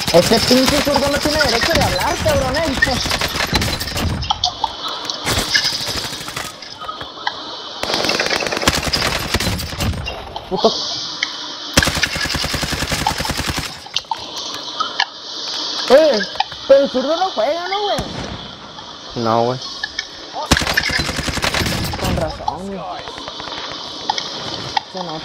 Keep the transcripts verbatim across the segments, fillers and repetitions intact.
Este pinche zurdo no tiene derecho de hablar, cabrón, eh. Puto. Eh, pero el zurdo no juega, ¿no, güey? No, güey. Con razón, güey. Se nota.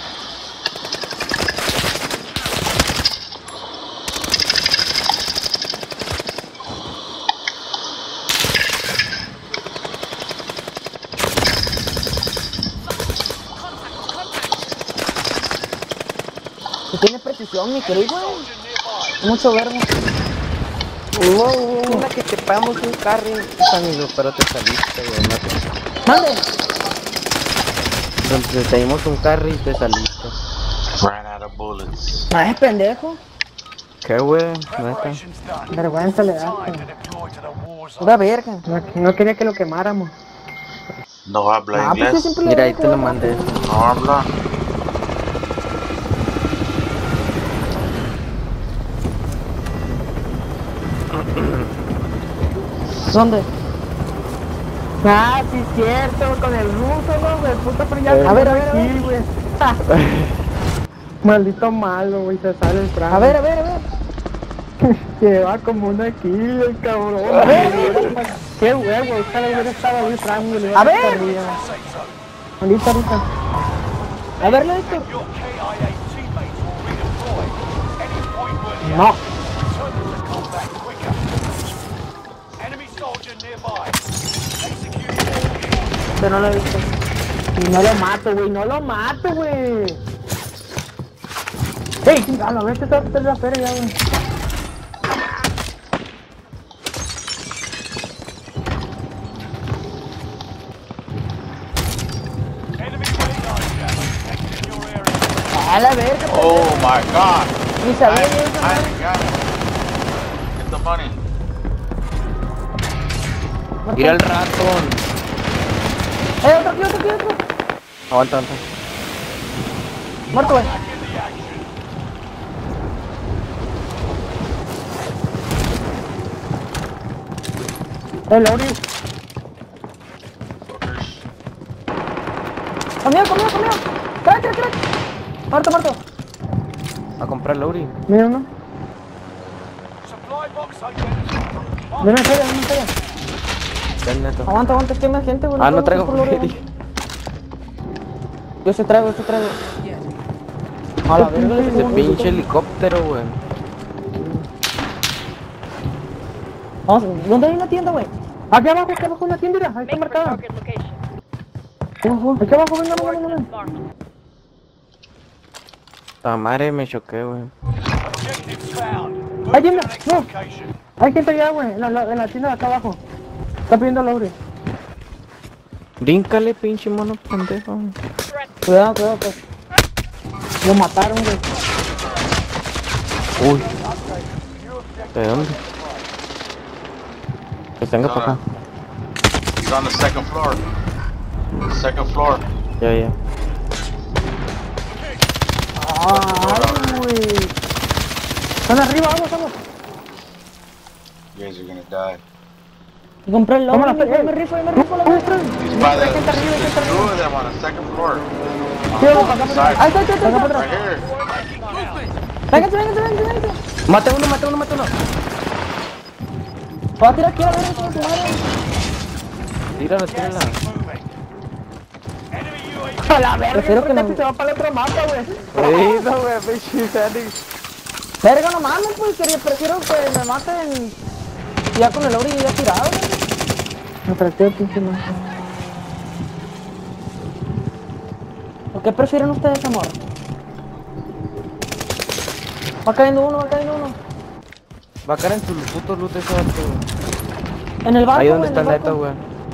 Si tiene precisión, mi querido, güey. Mucho verbo. Wow, una que te pagamos un carry, amigo, pero te saliste, güey, no te... ¡Mande! Entonces te dimos un carry y te saliste. Ran out of bullets. Ah, es pendejo. ¿Qué, güey? Neta. Vergüenza le da. Pura verga. No, no quería que lo quemáramos. No habla Ah, pues yo inglés. siempre le Mira, ahí digo te lo que- mandé. No habla. ¿Dónde? Ah, sí es cierto, con el ruso, ¿no, güey? Puta, pero ya... Eh. A ver, a ver, a ver. Sí, güey. Maldito malo, güey, se sale el franco. A ver, a ver, a ver. Lleva como una kilo, el cabrón. A ver, qué huevo, ojalá hubiera estado ahí, Franco. A ver. Ahorita, ahorita. A ver, Héctor. No. Pero no lo he visto. Y no lo mato, güey, no lo mato, güey. ¡Ey! A la vez te estás la feria, güey. A la verga. Oh my god. Ni I sabía ni haven't, eso. I haven't got it. Get the money. Mira el ratón. ¡Eh, otro aquí, otro aquí, otro! Aguanta, aguanta. Muerto, güey. ¡Eh, Lauri! ¡Conmigo, conmigo, conmigo! ¡Crack, crack, crack! ¡Muerto, muerto! A comprar Lowry. Mira uno. Deme feria, deme feria. Ven, neto. Aguanta, aguanta, es que hay más gente, güey. Ah, no puedo traigo por Lauri, feria. Yo se traigo, yo se traigo. A la verga, Ese pinche helicóptero, güey. Vamos, ¿dónde hay una tienda, güey? Aquí abajo, aquí abajo una tienda, mira, ahí está marcada. Aquí abajo, venga, venga, venga, venga. La madre me choqué, güey. ¡Hay tienda! ¡No! Hay gente allá, güey, en la, la- en la tienda de acá abajo. Está pidiendo Lauri. Bríncale, pinche mono pendejo. Cuidado, cuidado, pues. Lo mataron, güey. Uy. ¿De dónde? Pues venga para acá. He's on the second floor. Second floor. Ya, ya. Ay, güey. Están arriba, vamos, vamos. You guys are gonna die. Compré el Lauri, me, me rifo, me rifo la muestra. He's by the. There's two of them on the second floor. Sí, vamos, acá, acá. Ahí está, ahí está, ahí está. Right here. Vénganse, vénganse, vénganse, vénganse. Mate uno, mate uno, mate uno. Va a tirar aquí a la verga, con su madre. Tírala, tírala. A la verga, prefiero que no se va para el otro mapa, güey. Sí, no, güey, pinche Sandy. Verga, no mames, pues, quería, prefiero que me maten ya con el Lauri ya tirado, güey. Me traté pinche madre. ¿Por qué prefieren ustedes, amor? Va cayendo uno, va cayendo uno. Va a caer en tu puto loot ese vato, güey. En el barco, Ahí donde güey, está en el neto, barco. güey.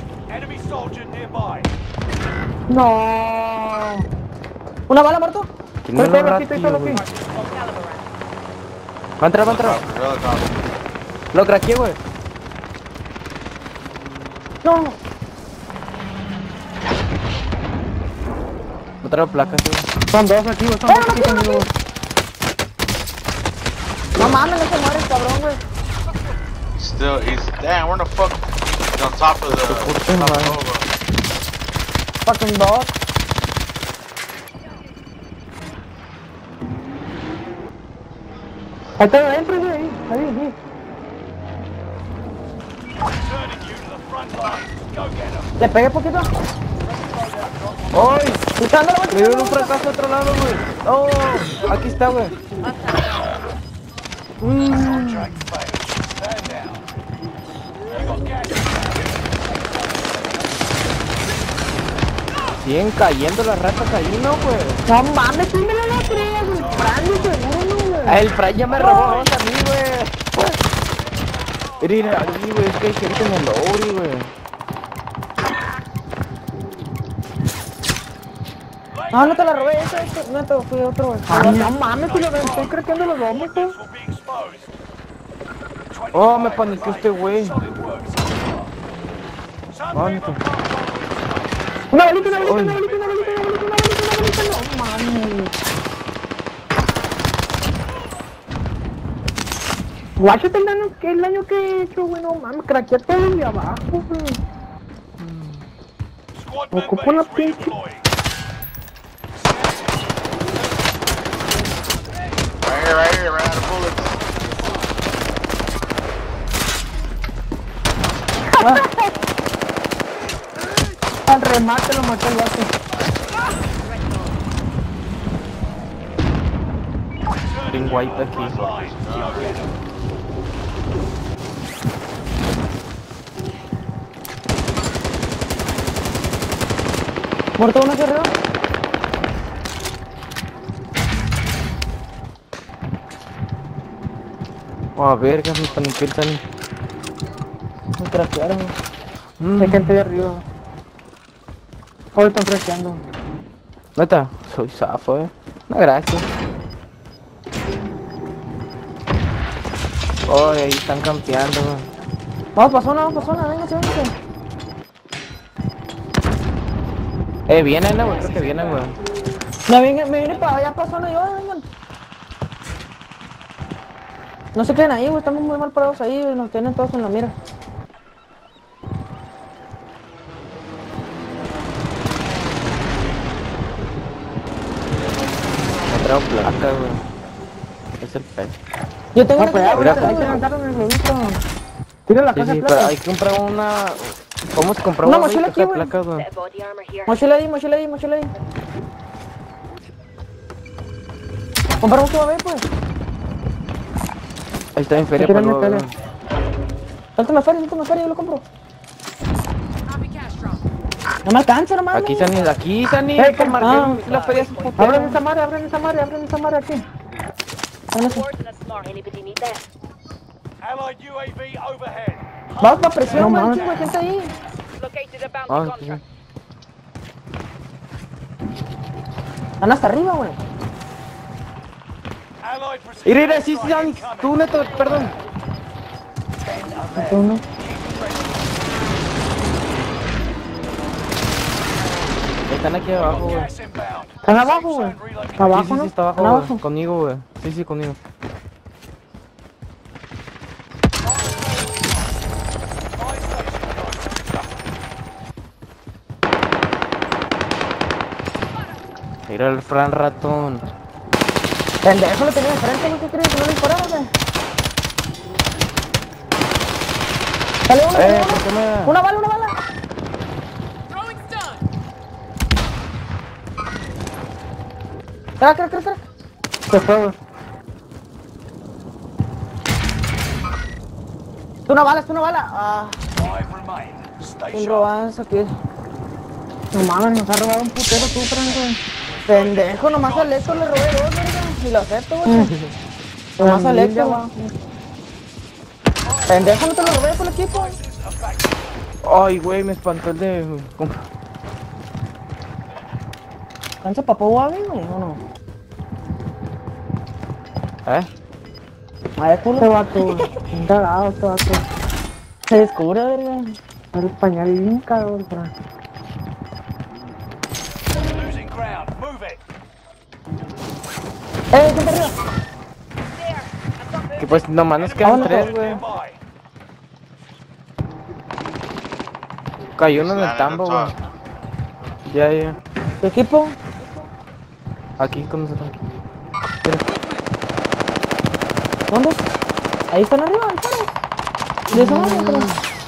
No. ¿Una bala, muerto? Tiene Estoy un solo aquí, estoy solo ratillo, aquí. güey. Va a entrar, va a entrar. Another helicopter. Lo craqueé, güey. No. No traigo placas, güey. Son dos aquí, güey, son dos aquí conmigo. No mames, no se muere el cabrón, güey. Still, he's damn. Where the fuck? He's on top of the. Puta Top madre. of the Fucking dog. Ahí está adentro, güey. Ahí, ahí, ahí. Le pegué poquito. ¡Ay! Luchando la vuelta. Me dio un fracaso a otro lado, güey. ¡Oh! Aquí está, güey. Mm. Siguen cayendo las ratas ahí, ¿no, güey? No mames, sí me la creas, güey. Brandy seguro, güey. El Fray ya me robó dos a mí, güey. Mira, ahí, güey, es que hay gente en el lobby, güey. No, no te la robé, eso, eso. No te fui otro, güey. Ay, no mames, si lo ven, estoy creciendo los vómitos. Oh, me paniqueó este güey. Pánico. Una balita, una balita, una balita, una balita, una balita, una balita, una balita, no mames. Guáchate el daño, que el daño que he hecho, güey, no mames, craquea todo desde abajo, güey. Ocupo una pinche. right here, right here, right out of bullets. Al remate lo maté el vato. Bien guayta aquí. Muerto uno aquí arriba. Oh, verga, me paniqueó el Tani. Me craquearon. Mm. Hay gente de arriba. Hoy están craqueando. Neta, soy zafo, eh. No, gracias. Oh, ahí están campeando, güey. Vamos pa' zona, vamos pa' zona, véngase, véngase. Eh, vienen, güey, creo que vienen, güey. Me vine, me vine para allá pa' zona y yo, vengan. No se queden ahí, güey, estamos muy mal parados ahí, nos tienen todos en la mira. Me traigo placa, güey. Es el pez. Yo tengo No, una pues, que ahora ahorita, hay que güey. lanzaron el globito. Tira la Sí, caja sí, de pero plata. hay que comprar una... ¿Cómo se compra Una una mochila caja aquí, de güey. placas, güey? Body armor here. Mochila ahí, mochila ahí, mochila ahí. Compramos tu bebé, pues. Ahí está en feria Quiero para luego, meterle. güey. Sáltame feria, sáltame feria, yo lo compro. No me alcanza, no mames. Aquí, Sani, aquí, Sani. Eh, que ah, marqué la feria su puta. Abran esa madre, abran esa madre, abran esa madre aquí. Anybody need that? Allied U A V overhead. Vamos pa' presión, No güey, mames. chingo de gente ahí. Located a bounty Ah, sí. contract. Están hasta arriba, güey. Allied precision Mira, mira, sí, sí, strike Sani. incoming. Tú, Neto, perdón. Aquí uno. Están aquí abajo, güey. Gas inbound. Están abajo, güey. Safe zone relocated. Sí, Abajo, sí, sí, ¿no? está Están abajo, abajo. güey. Conmigo, güey. Sí, sí, conmigo. Mira el Fran ratón. Pendejo lo tenía enfrente, ¿no? ¿Qué crees? Que no le disparaba, güey. Sale uno, Eh, sale ¿por qué uno. me...? Una bala, una bala. Crack, crack, crack, crack. Se fue, güey. Es una bala, es una bala. Ah, Five remain. Stay un sharp. robazo aquí. No mames, nos ha robado un putero tú, Fran, güey. Pendejo, nomás al Héctor le robé dos, verga. Y lo acepto, güey. Nomás al Héctor, güey. Pendejo, no te lo robé por el equipo. Ay, güey, me espantó el de... ¿Cansa papá Wabi, güey, o no? ¿Eh? A ver, culo. Este vato, güey. Bien cagado, este vato. Se descubre, verga. El español bien cagado, Fran. Losing ground. Move it. Eh, gente arriba. There. I've got Que pues nomás nos quedan Vámonos. tres, güey. Nearby. Cayó uno en el Stand at the tambo, güey. top. Ya, ya. ¿Tu equipo? Aquí con nosotros. ¿Dónde? Ahí están arriba, al faro. De esa madre, pero-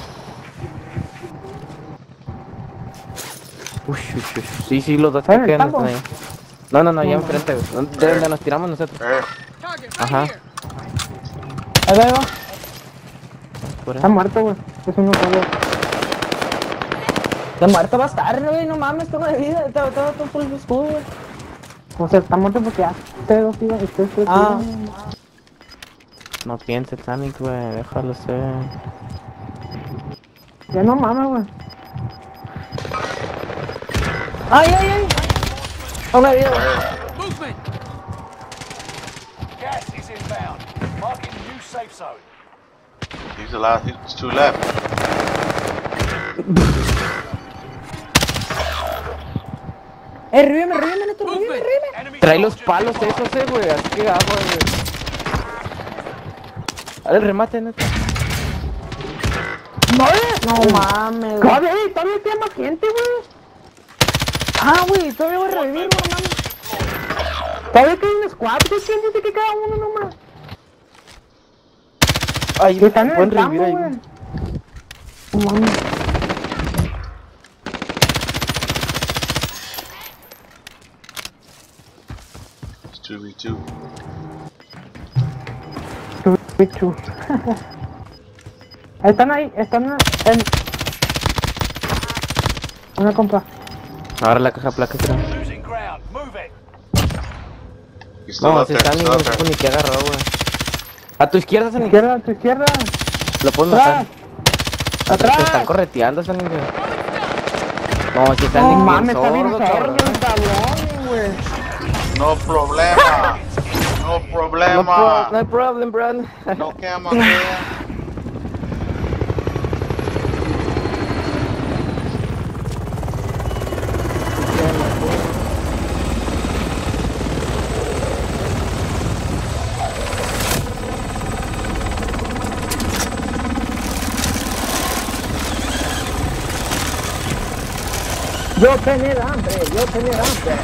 Uy, uy, uy. Sí, sí, los dos ¿Está en que el quedan tambo? están ahí. No, no, no, allá enfrente, güey. De donde nos tiramos nosotros. There. Ajá. Ahí va, ahí va. Por ahí. Está muerto, güey. Es uno solo. De muerto va a estar, güey, no mames, tengo de vida, tengo todo, todo full escudo, güey. O sea, está muerto porque ya ustedes dos iban, ustedes tres Ah. iban. No pienses, Sonic, güey. Déjalo ser. Ya no mames, güey. Ay, ay, ay. Una vida, güey. There. Gas is inbound. Marking new safe zone. He's the last. He's two left. Eh, revíveme, revíveme, Neto, revíveme, revíveme. Enemy Trae los soldier palos nearby. esos, eh, güey. Así que agua, güey. Dale el remate, neta. ¡No, No mames, güey. Todavía, todavía queda más gente, güey. Ah, güey, todavía voy a revivir, no mames. Todavía quedan unos cuatro, ¿quién dice que cada uno nomás? Ay, Que están en pueden el campo, revivir ahí, güey. güey. No mames. It's two v two. Chu, pichu. Están ahí, están en... Una compa. Ahora la caja placa, creo. Losing ground. Move it. He's still No, up si there. está Still ni up no supo there. ni qué agarró, güey. A tu izquierda, Sonic. Izquierda, a tu izquierda. Lo puedes matar. Atrás. Atrás. Te están Atrás. correteando, Sonic, güey. No, si está No bien mames, está bien sordo, sordo cabrón. el cabrón, güey. No problema. No No, pro- problema. no hay problem, bro. No quema, man. Yo tener hambre, yo tener hambre.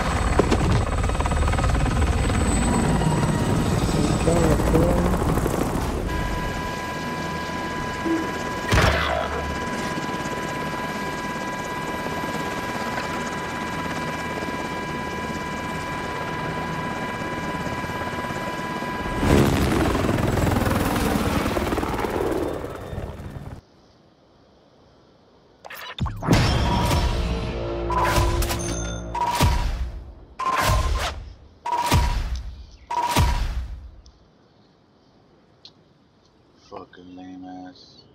Fucking lame ass.